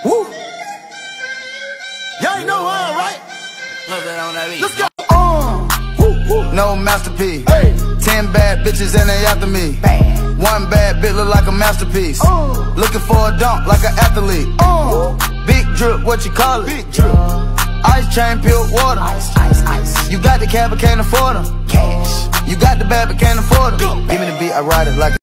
Woo. Y'all ain't know how, right? Let's go. No masterpiece. Hey. 10 bad bitches and they after me. Bam. One bad bitch look like a masterpiece. Looking for a dunk like an athlete. Big drip, what you call it? Big drip. Ice chain, pure water. Ice, ice, ice. You got the cab but can't afford them. Cash. You got the bad but can't afford them. Give me the beat, I ride it like